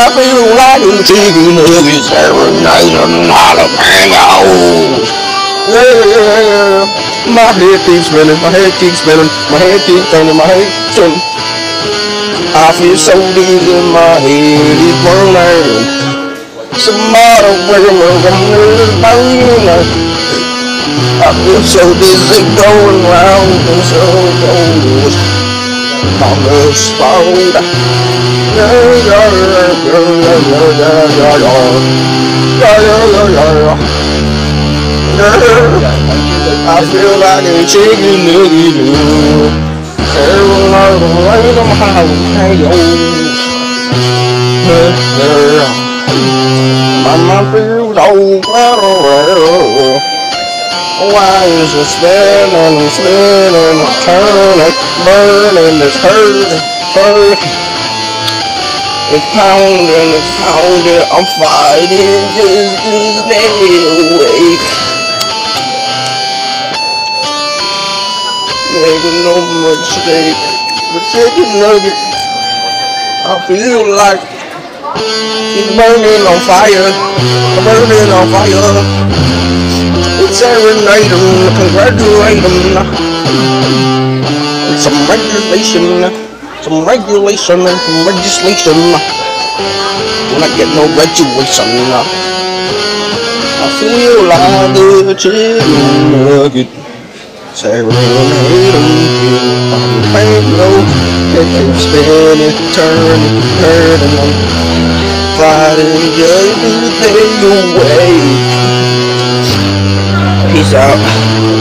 I feel like a chicken nuggets every night and jalapeno. Yeah, my head keeps spinning, my head keeps spinning, my head keeps turning, my head turning. I feel so dizzy, my head is burning. Somebody wake me up, I'm burning. I feel so dizzy going round in circles on the spot. I feel like a chicken nugget. Every night I'm laying on my house. My mind feels all better. Why is it spinning and spinning and turning, burning, it's hurting. It's pounding, I'm fighting just to stay awake. Making no mistake, the chicken nugget, I feel like it's burning on fire, burning on fire. It's serenade them, congratulate them. Some regulation and some legislation. When I get no graduation, I feel like a chicken nugget. Serenade them, on the bankroll. They keep spinning, turning, hurting. Fighting just to stay away. Peace out.